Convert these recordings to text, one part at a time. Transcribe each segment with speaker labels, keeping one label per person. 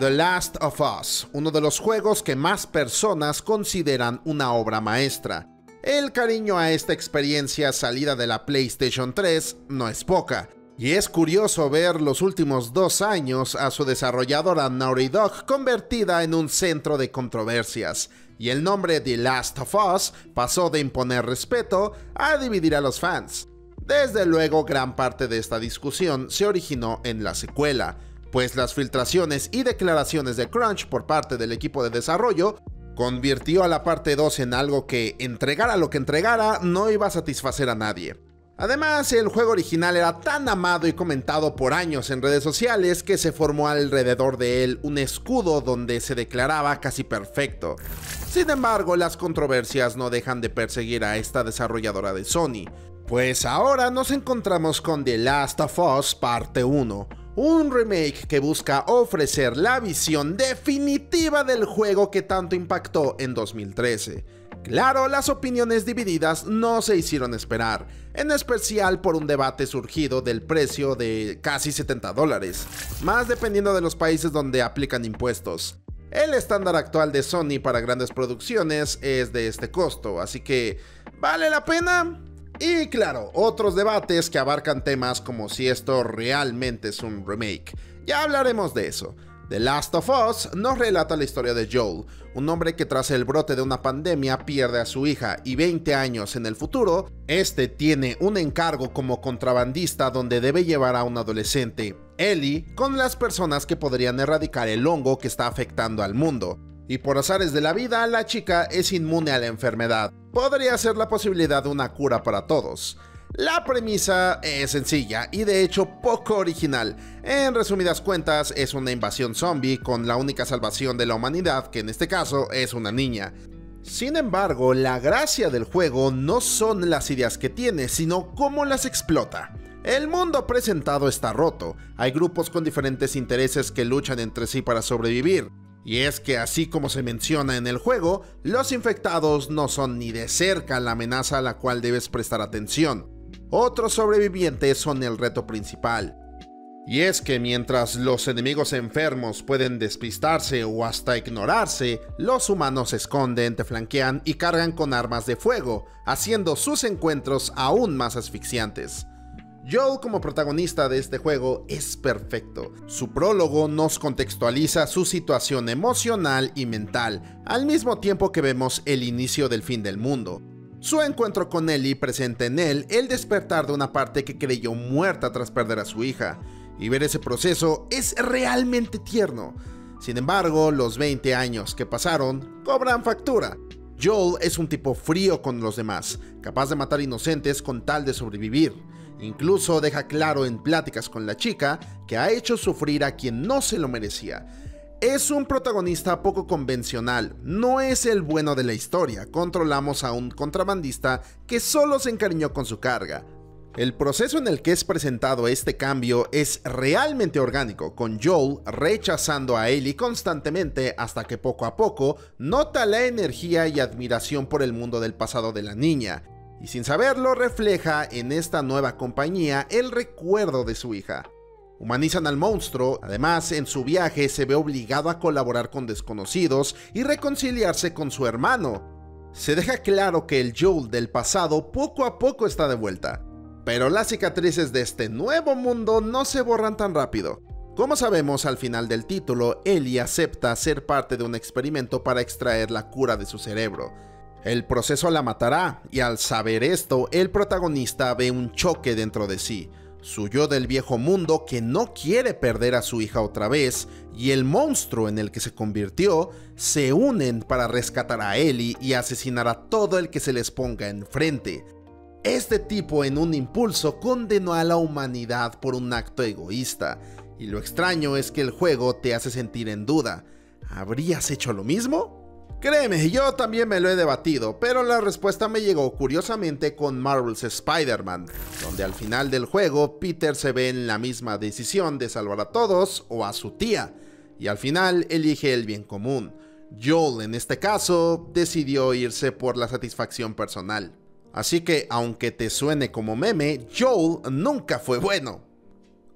Speaker 1: The Last of Us, uno de los juegos que más personas consideran una obra maestra. El cariño a esta experiencia salida de la PlayStation 3 no es poca, y es curioso ver los últimos 2 años a su desarrolladora Naughty Dog convertida en un centro de controversias, y el nombre The Last of Us pasó de imponer respeto a dividir a los fans. Desde luego, gran parte de esta discusión se originó en la secuela, pues las filtraciones y declaraciones de crunch por parte del equipo de desarrollo convirtió a la parte 2 en algo que, entregara lo que entregara, no iba a satisfacer a nadie. Además, el juego original era tan amado y comentado por años en redes sociales que se formó alrededor de él un escudo donde se declaraba casi perfecto. Sin embargo, las controversias no dejan de perseguir a esta desarrolladora de Sony, pues ahora nos encontramos con The Last of Us Parte 1, un remake que busca ofrecer la visión definitiva del juego que tanto impactó en 2013. Claro, las opiniones divididas no se hicieron esperar, en especial por un debate surgido del precio de casi $70, más dependiendo de los países donde aplican impuestos. El estándar actual de Sony para grandes producciones es de este costo, así que ¿vale la pena? Y claro, otros debates que abarcan temas como si esto realmente es un remake. Ya hablaremos de eso. The Last of Us nos relata la historia de Joel, un hombre que tras el brote de una pandemia pierde a su hija y 20 años en el futuro, este tiene un encargo como contrabandista donde debe llevar a un adolescente, Ellie, con las personas que podrían erradicar el hongo que está afectando al mundo. Y por azares de la vida, la chica es inmune a la enfermedad. Podría ser la posibilidad de una cura para todos. La premisa es sencilla y de hecho poco original. En resumidas cuentas, es una invasión zombie con la única salvación de la humanidad, que en este caso es una niña. Sin embargo, la gracia del juego no son las ideas que tiene, sino cómo las explota. El mundo presentado está roto, hay grupos con diferentes intereses que luchan entre sí para sobrevivir. Y es que así como se menciona en el juego, los infectados no son ni de cerca la amenaza a la cual debes prestar atención. Otros sobrevivientes son el reto principal. Y es que mientras los enemigos enfermos pueden despistarse o hasta ignorarse, los humanos se esconden, te flanquean y cargan con armas de fuego, haciendo sus encuentros aún más asfixiantes. Joel como protagonista de este juego es perfecto. Su prólogo nos contextualiza su situación emocional y mental, al mismo tiempo que vemos el inicio del fin del mundo. Su encuentro con Ellie presenta en él el despertar de una parte que creyó muerta tras perder a su hija, y ver ese proceso es realmente tierno. Sin embargo, los 20 años que pasaron cobran factura. Joel es un tipo frío con los demás, capaz de matar inocentes con tal de sobrevivir. Incluso deja claro en pláticas con la chica que ha hecho sufrir a quien no se lo merecía. Es un protagonista poco convencional, no es el bueno de la historia, controlamos a un contrabandista que solo se encariñó con su carga. El proceso en el que es presentado este cambio es realmente orgánico, con Joel rechazando a Ellie constantemente hasta que poco a poco nota la energía y admiración por el mundo del pasado de la niña, y sin saberlo refleja en esta nueva compañía el recuerdo de su hija. Humanizan al monstruo, además en su viaje se ve obligado a colaborar con desconocidos y reconciliarse con su hermano. Se deja claro que el Joel del pasado poco a poco está de vuelta, pero las cicatrices de este nuevo mundo no se borran tan rápido. Como sabemos al final del título, Ellie acepta ser parte de un experimento para extraer la cura de su cerebro. El proceso la matará, y al saber esto, el protagonista ve un choque dentro de sí. Su yo del viejo mundo que no quiere perder a su hija otra vez, y el monstruo en el que se convirtió, se unen para rescatar a Ellie y asesinar a todo el que se les ponga enfrente. Este tipo en un impulso condenó a la humanidad por un acto egoísta, y lo extraño es que el juego te hace sentir en duda. ¿Habrías hecho lo mismo? Créeme, yo también me lo he debatido, pero la respuesta me llegó curiosamente con Marvel's Spider-Man, donde al final del juego Peter se ve en la misma decisión de salvar a todos o a su tía, y al final elige el bien común. Joel en este caso decidió irse por la satisfacción personal. Así que aunque te suene como meme, Joel nunca fue bueno.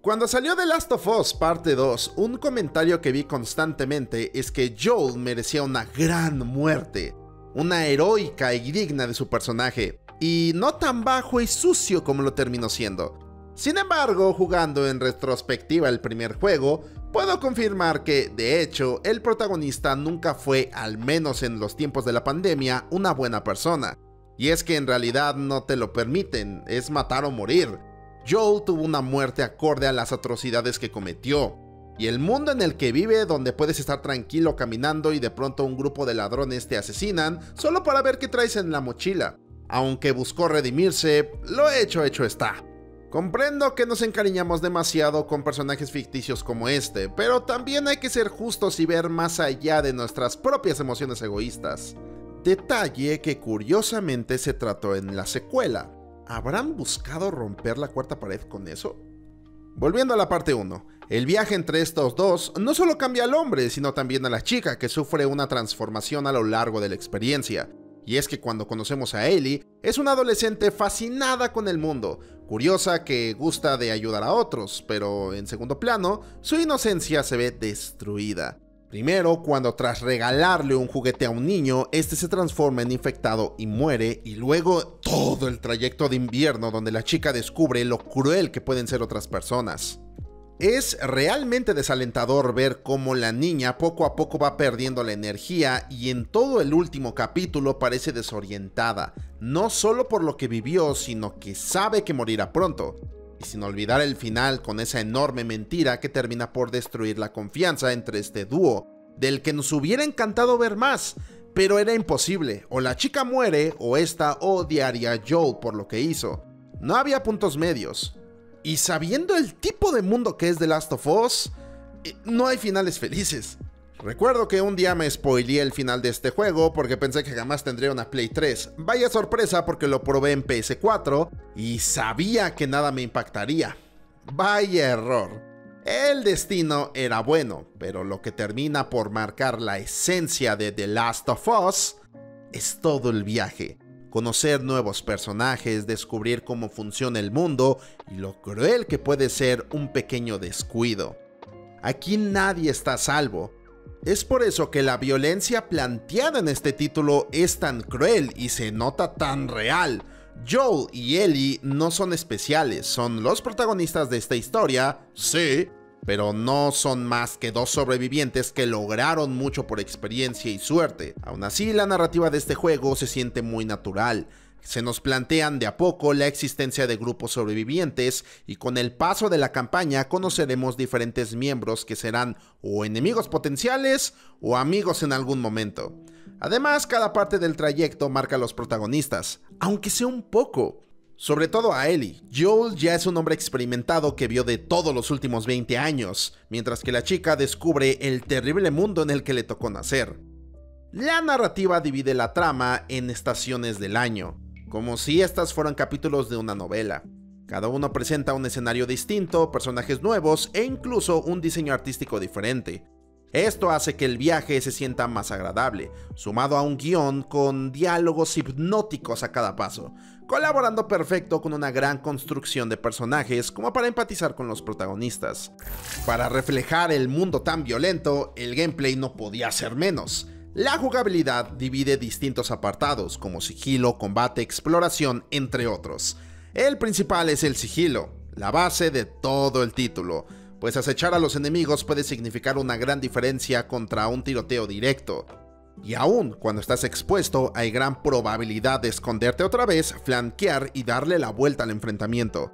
Speaker 1: Cuando salió The Last of Us Parte 2, un comentario que vi constantemente es que Joel merecía una gran muerte, una heroica y digna de su personaje, y no tan bajo y sucio como lo terminó siendo. Sin embargo, jugando en retrospectiva el primer juego, puedo confirmar que, de hecho, el protagonista nunca fue, al menos en los tiempos de la pandemia, una buena persona. Y es que en realidad no te lo permiten, es matar o morir. Joel tuvo una muerte acorde a las atrocidades que cometió. Y el mundo en el que vive, donde puedes estar tranquilo caminando y de pronto un grupo de ladrones te asesinan solo para ver qué traes en la mochila. Aunque buscó redimirse, lo hecho está. Comprendo que nos encariñamos demasiado con personajes ficticios como este, pero también hay que ser justos y ver más allá de nuestras propias emociones egoístas. Detalle que curiosamente se trató en la secuela. ¿Habrán buscado romper la cuarta pared con eso? Volviendo a la parte 1, el viaje entre estos dos no solo cambia al hombre, sino también a la chica, que sufre una transformación a lo largo de la experiencia. Y es que cuando conocemos a Ellie, es una adolescente fascinada con el mundo, curiosa que gusta de ayudar a otros, pero en segundo plano, su inocencia se ve destruida. Primero, cuando tras regalarle un juguete a un niño, este se transforma en infectado y muere, y luego todo el trayecto de invierno donde la chica descubre lo cruel que pueden ser otras personas. Es realmente desalentador ver cómo la niña poco a poco va perdiendo la energía y en todo el último capítulo parece desorientada, no solo por lo que vivió, sino que sabe que morirá pronto. Y sin olvidar el final con esa enorme mentira que termina por destruir la confianza entre este dúo, del que nos hubiera encantado ver más, pero era imposible, o la chica muere o esta odiaría a Joel por lo que hizo. No había puntos medios. Y sabiendo el tipo de mundo que es The Last of Us, no hay finales felices. Recuerdo que un día me spoileé el final de este juego porque pensé que jamás tendría una Play 3. Vaya sorpresa porque lo probé en PS4 y sabía que nada me impactaría. Vaya error. El destino era bueno, pero lo que termina por marcar la esencia de The Last of Us es todo el viaje. Conocer nuevos personajes, descubrir cómo funciona el mundo y lo cruel que puede ser un pequeño descuido. Aquí nadie está a salvo. Es por eso que la violencia planteada en este título es tan cruel y se nota tan real. Joel y Ellie no son especiales, son los protagonistas de esta historia, sí, pero no son más que dos sobrevivientes que lograron mucho por experiencia y suerte. Aún así, la narrativa de este juego se siente muy natural. Se nos plantean de a poco la existencia de grupos sobrevivientes y con el paso de la campaña conoceremos diferentes miembros que serán o enemigos potenciales o amigos en algún momento. Además, cada parte del trayecto marca a los protagonistas, aunque sea un poco. Sobre todo a Ellie. Joel ya es un hombre experimentado que vio de todo los últimos 20 años, mientras que la chica descubre el terrible mundo en el que le tocó nacer. La narrativa divide la trama en estaciones del año, como si estas fueran capítulos de una novela. Cada uno presenta un escenario distinto, personajes nuevos e incluso un diseño artístico diferente. Esto hace que el viaje se sienta más agradable, sumado a un guión con diálogos hipnóticos a cada paso, colaborando perfecto con una gran construcción de personajes como para empatizar con los protagonistas. Para reflejar el mundo tan violento, el gameplay no podía ser menos. La jugabilidad divide distintos apartados como sigilo, combate, exploración, entre otros. El principal es el sigilo, la base de todo el título, pues acechar a los enemigos puede significar una gran diferencia contra un tiroteo directo. Y aún cuando estás expuesto, hay gran probabilidad de esconderte otra vez, flanquear y darle la vuelta al enfrentamiento.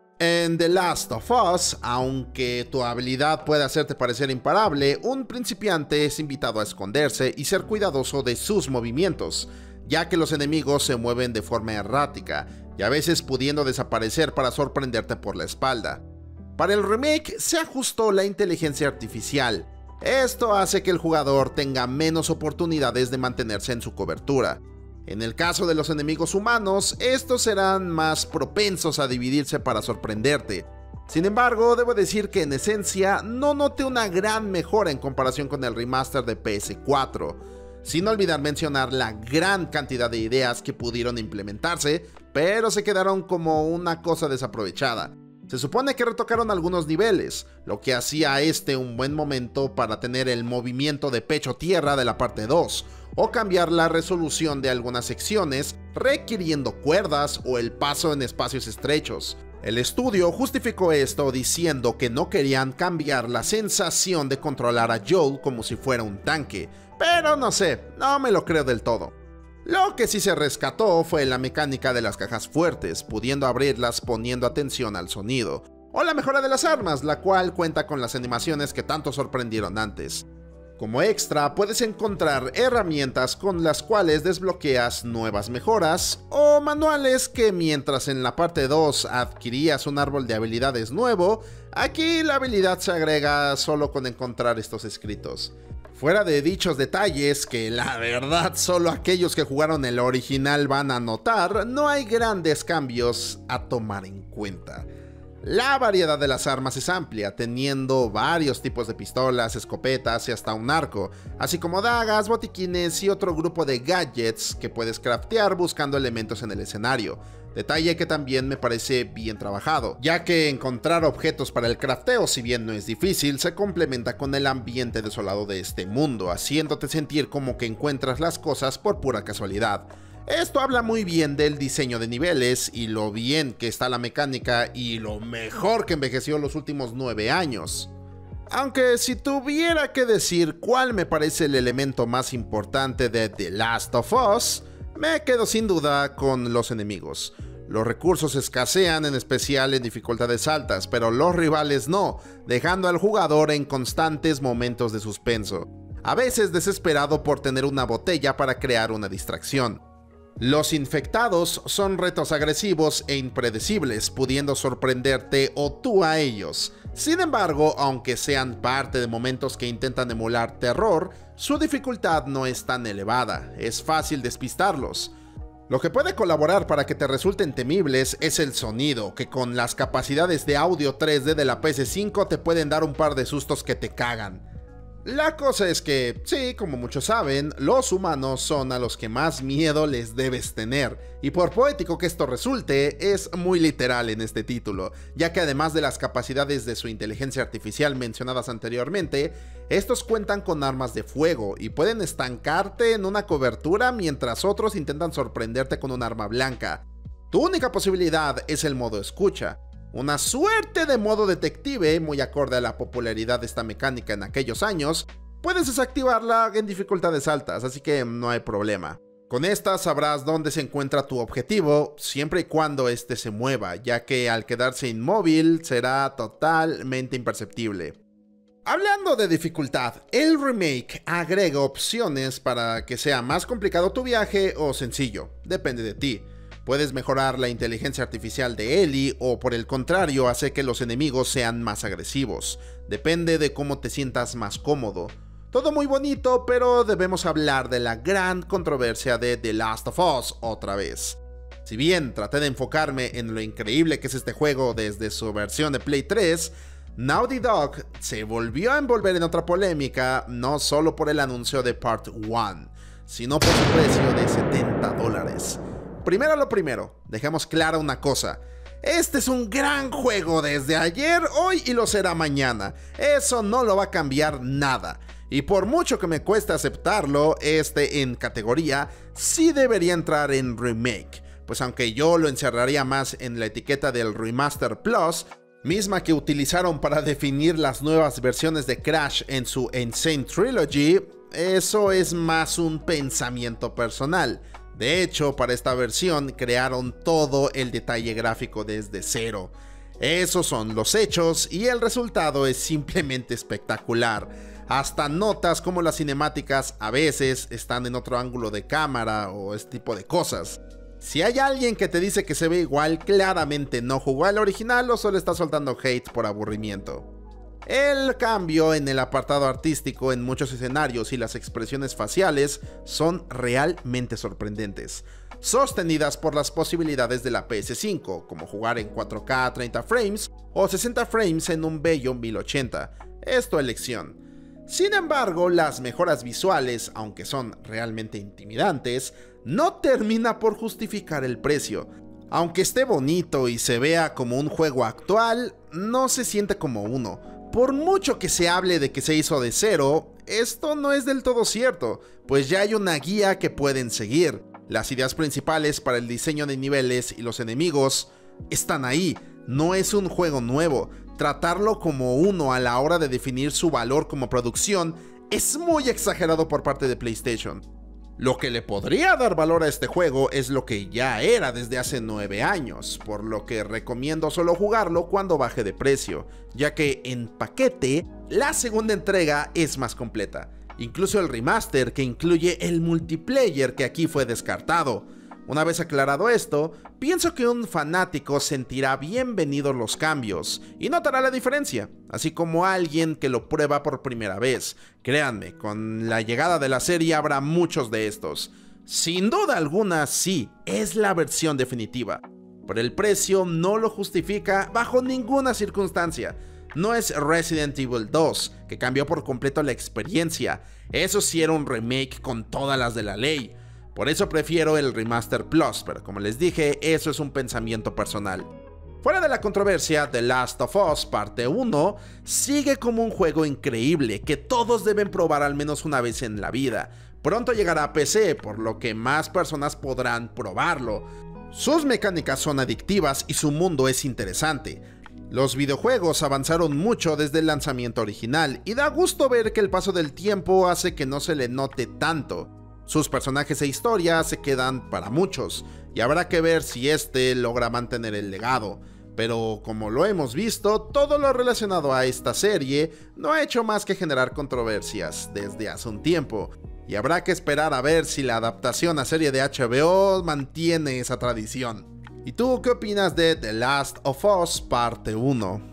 Speaker 1: En The Last of Us, aunque tu habilidad puede hacerte parecer imparable, un principiante es invitado a esconderse y ser cuidadoso de sus movimientos, ya que los enemigos se mueven de forma errática y a veces pudiendo desaparecer para sorprenderte por la espalda. Para el remake se ajustó la inteligencia artificial. Esto hace que el jugador tenga menos oportunidades de mantenerse en su cobertura. En el caso de los enemigos humanos, estos serán más propensos a dividirse para sorprenderte. Sin embargo, debo decir que en esencia no noté una gran mejora en comparación con el remaster de PS4, sin olvidar mencionar la gran cantidad de ideas que pudieron implementarse, pero se quedaron como una cosa desaprovechada. Se supone que retocaron algunos niveles, lo que hacía a este un buen momento para tener el movimiento de pecho-tierra de la parte 2, o cambiar la resolución de algunas secciones, requiriendo cuerdas o el paso en espacios estrechos. El estudio justificó esto diciendo que no querían cambiar la sensación de controlar a Joel como si fuera un tanque, pero no sé, no me lo creo del todo. Lo que sí se rescató fue la mecánica de las cajas fuertes, pudiendo abrirlas poniendo atención al sonido, o la mejora de las armas, la cual cuenta con las animaciones que tanto sorprendieron antes. Como extra, puedes encontrar herramientas con las cuales desbloqueas nuevas mejoras, o manuales que mientras en la parte 2 adquirías un árbol de habilidades nuevo, aquí la habilidad se agrega solo con encontrar estos escritos. Fuera de dichos detalles, que la verdad solo aquellos que jugaron el original van a notar, no hay grandes cambios a tomar en cuenta. La variedad de las armas es amplia, teniendo varios tipos de pistolas, escopetas y hasta un arco, así como dagas, botiquines y otro grupo de gadgets que puedes craftear buscando elementos en el escenario. Detalle que también me parece bien trabajado, ya que encontrar objetos para el crafteo, si bien no es difícil, se complementa con el ambiente desolado de este mundo, haciéndote sentir como que encuentras las cosas por pura casualidad. Esto habla muy bien del diseño de niveles y lo bien que está la mecánica y lo mejor que envejeció los últimos 9 años. Aunque si tuviera que decir cuál me parece el elemento más importante de The Last of Us, me quedo sin duda con los enemigos. Los recursos escasean, en especial en dificultades altas, pero los rivales no, dejando al jugador en constantes momentos de suspenso, a veces desesperado por tener una botella para crear una distracción. Los infectados son retos agresivos e impredecibles, pudiendo sorprenderte o tú a ellos. Sin embargo, aunque sean parte de momentos que intentan emular terror, su dificultad no es tan elevada, es fácil despistarlos. Lo que puede colaborar para que te resulten temibles es el sonido, que con las capacidades de audio 3D de la PS5 te pueden dar un par de sustos que te cagan. La cosa es que, sí, como muchos saben, los humanos son a los que más miedo les debes tener, y por poético que esto resulte, es muy literal en este título, ya que además de las capacidades de su inteligencia artificial mencionadas anteriormente, estos cuentan con armas de fuego y pueden estancarte en una cobertura mientras otros intentan sorprenderte con un arma blanca. Tu única posibilidad es el modo escucha. Una suerte de modo detective, muy acorde a la popularidad de esta mecánica en aquellos años. Puedes desactivarla en dificultades altas, así que no hay problema. Con esta sabrás dónde se encuentra tu objetivo, siempre y cuando este se mueva, ya que al quedarse inmóvil será totalmente imperceptible. Hablando de dificultad, el remake agrega opciones para que sea más complicado tu viaje o sencillo, depende de ti. Puedes mejorar la inteligencia artificial de Ellie o por el contrario hacer que los enemigos sean más agresivos. Depende de cómo te sientas más cómodo. Todo muy bonito, pero debemos hablar de la gran controversia de The Last of Us otra vez. Si bien traté de enfocarme en lo increíble que es este juego desde su versión de Play 3, Naughty Dog se volvió a envolver en otra polémica, no solo por el anuncio de Part 1, sino por su precio de $70. Primero lo primero, dejemos clara una cosa. Este es un gran juego desde ayer, hoy y lo será mañana. Eso no lo va a cambiar nada. Y por mucho que me cueste aceptarlo, este en categoría sí debería entrar en remake. Pues aunque yo lo encerraría más en la etiqueta del Remaster Plus, misma que utilizaron para definir las nuevas versiones de Crash en su Insane Trilogy, eso es más un pensamiento personal. De hecho, para esta versión crearon todo el detalle gráfico desde cero. Esos son los hechos y el resultado es simplemente espectacular. Hasta notas como las cinemáticas a veces están en otro ángulo de cámara o este tipo de cosas. Si hay alguien que te dice que se ve igual, claramente no jugó al original o solo está soltando hate por aburrimiento. El cambio en el apartado artístico en muchos escenarios y las expresiones faciales son realmente sorprendentes, sostenidas por las posibilidades de la PS5, como jugar en 4K a 30 frames o 60 frames en un bello 1080, es tu elección. Sin embargo, las mejoras visuales, aunque son realmente intimidantes, no termina por justificar el precio. Aunque esté bonito y se vea como un juego actual, no se siente como uno. Por mucho que se hable de que se hizo de cero, esto no es del todo cierto, pues ya hay una guía que pueden seguir. Las ideas principales para el diseño de niveles y los enemigos están ahí. No es un juego nuevo. Tratarlo como uno a la hora de definir su valor como producción es muy exagerado por parte de PlayStation. Lo que le podría dar valor a este juego es lo que ya era desde hace 9 años, por lo que recomiendo solo jugarlo cuando baje de precio, ya que en paquete, la segunda entrega es más completa. Incluso el remaster que incluye el multiplayer que aquí fue descartado. Una vez aclarado esto, pienso que un fanático sentirá bienvenidos los cambios y notará la diferencia, así como alguien que lo prueba por primera vez. Créanme, con la llegada de la serie habrá muchos de estos. Sin duda alguna, sí, es la versión definitiva, pero el precio no lo justifica bajo ninguna circunstancia. No es Resident Evil 2, que cambió por completo la experiencia. Eso sí era un remake con todas las de la ley. Por eso prefiero el Remaster Plus, pero como les dije, eso es un pensamiento personal. Fuera de la controversia, The Last of Us Parte 1 sigue como un juego increíble que todos deben probar al menos una vez en la vida. Pronto llegará a PC, por lo que más personas podrán probarlo. Sus mecánicas son adictivas y su mundo es interesante. Los videojuegos avanzaron mucho desde el lanzamiento original y da gusto ver que el paso del tiempo hace que no se le note tanto. Sus personajes e historia se quedan para muchos, y habrá que ver si este logra mantener el legado. Pero como lo hemos visto, todo lo relacionado a esta serie no ha hecho más que generar controversias desde hace un tiempo, y habrá que esperar a ver si la adaptación a serie de HBO mantiene esa tradición. ¿Y tú qué opinas de The Last of Us Parte 1?